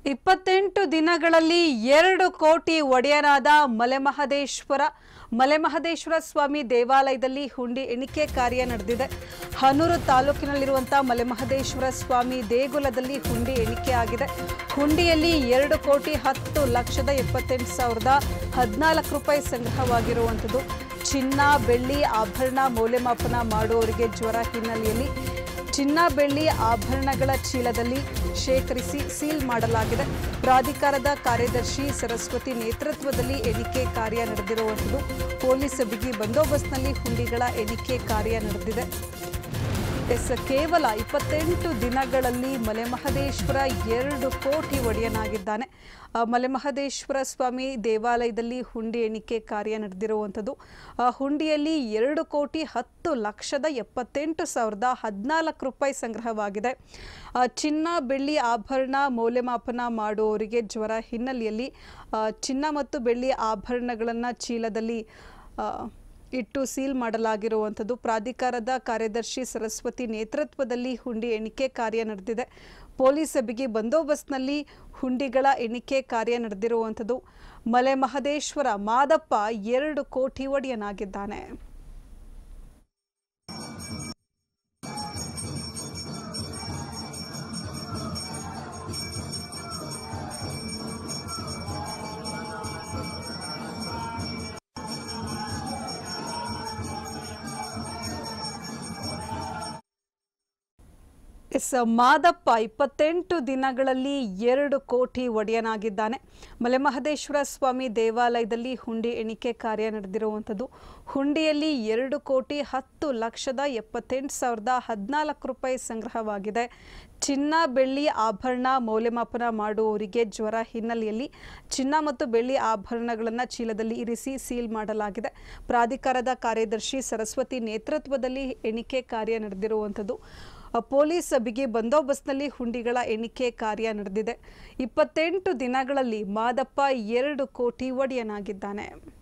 28 ದಿನಗಳಲ್ಲಿ 2 ಕೋಟಿ ಒಡೆಯನಾದ ಮಲೆಮಹದೇಶ್ವರ ಸ್ವಾಮಿ ದೇವಾಲಯದಲ್ಲಿ ಹುಂಡಿ ಎಣಿಕೆ ಕಾರ್ಯ ನಡೆದಿದೆ. ಹನೂರು ತಾಲೂಕಿನಲ್ಲಿರುವಂತಹ ಮಲೆಮಹದೇಶ್ವರ ಸ್ವಾಮಿ ದೇಗುಲದಲ್ಲಿ ಹುಂಡಿ ಎಣಿಕೆ ಆಗಿದೆ. ಹುಂಡಿಯಲ್ಲಿ 2 ಕೋಟಿ 10 ಲಕ್ಷದ 78,014 ರೂಪಾಯಿ ಸಂಗ್ರಹವಾಗಿರುವಂಥದ್ದು. ಚಿನ್ನ ಬೆಳ್ಳಿ ಆಭರಣ ಮೌಲ್ಯಮಾಪನ ಮಾಡುವವರಿಗೆ ಜ್ವರ ಹಿನ್ನೆಲೆಯಲ್ಲಿ ಚಿನ್ನ ಬೆಳ್ಳಿ ಆಭರಣಗಳ ಚೀಲದಲ್ಲಿ ಶೇಖರಿಸಿ ಸೀಲ್ ಮಾಡಲಾಗಿದೆ. ಪ್ರಾಧಿಕಾರದ ಕಾರ್ಯದರ್ಶಿ ಸರಸ್ವತಿ ನೇತೃತ್ವದಲ್ಲಿ ಎಣಿಕೆ ಕಾರ್ಯ ನಡೆದಿರುವಂಥದ್ದು. ಪೊಲೀಸ್ ಬಿಗಿ ಬಂದೋಬಸ್ತ್ನಲ್ಲಿ ಹುಂಡಿಗಳ ಎಣಿಕೆ ಕಾರ್ಯ ನಡೆದಿದೆ. ಕೇವಲ 28 ದಿನಗಳಲ್ಲಿ ಮಲೆಮಹದೇಶ್ವರ 2 ಕೋಟಿ ಒಡೆಯನಾಗಿದ್ದಾನೆ. ಮಲೆಮಹದೇಶ್ವರ ಸ್ವಾಮಿ ದೇವಾಲಯದಲ್ಲಿ ಹುಂಡಿ ಎಣಿಕೆ ಕಾರ್ಯ ನಡೆದಿರುವಂಥದ್ದು. ಹುಂಡಿಯಲ್ಲಿ 2 ಕೋಟಿ 10 ಲಕ್ಷದ 78,014 ರೂಪಾಯಿ ಸಂಗ್ರಹವಾಗಿದೆ. ಚಿನ್ನ ಬೆಳ್ಳಿ ಆಭರಣ ಮೌಲ್ಯಮಾಪನ ಮಾಡುವವರಿಗೆ ಜ್ವರ ಹಿನ್ನೆಲೆಯಲ್ಲಿ ಚಿನ್ನ ಮತ್ತು ಬೆಳ್ಳಿ ಆಭರಣಗಳನ್ನು ಚೀಲದಲ್ಲಿ ಇಟ್ಟು ಸೀಲ್ ಮಾಡಲಾಗಿರುವಂಥದ್ದು. ಪ್ರಾಧಿಕಾರದ ಕಾರ್ಯದರ್ಶಿ ಸರಸ್ವತಿ ನೇತೃತ್ವದಲ್ಲಿ ಹುಂಡಿ ಎಣಿಕೆ ಕಾರ್ಯ ನಡೆದಿದೆ. ಪೊಲೀಸ್ ಬಿಗಿ ಬಂದೋಬಸ್ತ್ನಲ್ಲಿ ಹುಂಡಿಗಳ ಎಣಿಕೆ ಕಾರ್ಯ ನಡೆದಿರುವಂಥದ್ದು. ಮಲೆಮಹದೇಶ್ವರ ಮಾದಪ್ಪ 2 ಕೋಟಿ ಒಡೆಯನಾಗಿದ್ದಾನೆ. ಮಾದಪ್ಪ 28 ದಿನಗಳಲ್ಲಿ 2 ಕೋಟಿ ಒಡೆಯನಾಗಿದ್ದಾನೆ. ಮಲೆಮಹದೇಶ್ವರ ಸ್ವಾಮಿ ದೇವಾಲಯದಲ್ಲಿ ಹುಂಡಿ ಎಣಿಕೆ ಕಾರ್ಯ ನಡೆದಿರುವಂಥದ್ದು. ಹುಂಡಿಯಲ್ಲಿ 2 ಕೋಟಿ 10 ಲಕ್ಷದ 78,014 ರೂಪಾಯಿ ಸಂಗ್ರಹವಾಗಿದೆ. ಚಿನ್ನ ಬೆಳ್ಳಿ ಆಭರಣ ಮೌಲ್ಯಮಾಪನ ಮಾಡುವವರಿಗೆ ಜ್ವರ ಹಿನ್ನೆಲೆಯಲ್ಲಿ ಚಿನ್ನ ಮತ್ತು ಬೆಳ್ಳಿ ಆಭರಣಗಳನ್ನು ಚೀಲದಲ್ಲಿ ಇರಿಸಿ ಸೀಲ್ ಮಾಡಲಾಗಿದೆ. ಪ್ರಾಧಿಕಾರದ ಕಾರ್ಯದರ್ಶಿ ಸರಸ್ವತಿ ನೇತೃತ್ವದಲ್ಲಿ ಎಣಿಕೆ ಕಾರ್ಯ ನಡೆದಿರುವಂಥದ್ದು. ಪೊಲೀಸ್ ಬಿಗಿ ಬಂದೋಬಸ್ತ್ನಲ್ಲಿ ಹುಂಡಿಗಳ ಎಣಿಕೆ ಕಾರ್ಯ ನಡೆದಿದೆ. 28 ದಿನಗಳಲ್ಲಿ ಮಾದಪ್ಪ 2 ಕೋಟಿ ಒಡೆಯನಾಗಿದ್ದಾನೆ.